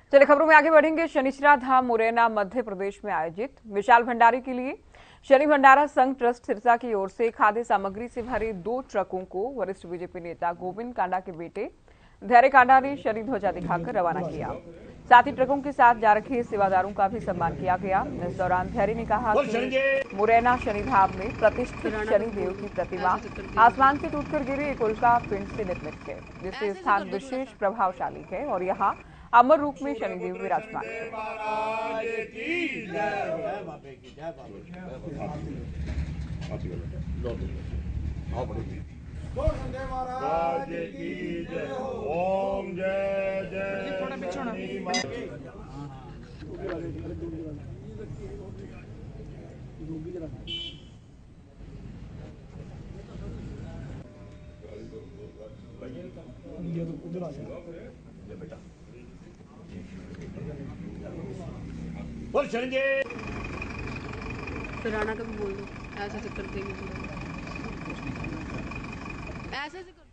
चलिए खबरों में आगे बढ़ेंगे। शनिचरा धाम मुरैना मध्य प्रदेश में आयोजित विशाल भंडारे के लिए शनि भंडारा संघ ट्रस्ट सिरसा की ओर से खाद्य सामग्री से भरे 2 ट्रकों को वरिष्ठ बीजेपी नेता गोविंद कांडा के बेटे धैर्य कांडा ने शनि ध्वजा दिखाकर रवाना किया। साथ ही ट्रकों के साथ जा रखे सेवादारों का भी सम्मान किया गया। इस दौरान धैर्य ने कहा कि मुरैना शनि धाम में प्रतिष्ठित शनि देव की प्रतिमा आसमान से टूटकर गिरे एक उल्का पिंड से निर्मित है, जिससे स्थान विशेष प्रभावशाली है और यहाँ अमर रूप में शनिदेव विराजमान है। ओम जय जय थोड़ा बिछोना बोल चलेंगे फिर राणा का भी बोल दो, ऐसे कर देंगे ऐसे कर